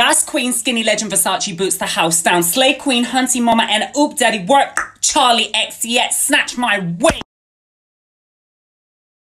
Gas Queen, Skinny Legend, Versace boots the house down. Slay Queen, Hunty Mama, and Oop Daddy work. Charlie X, yet snatch my weight.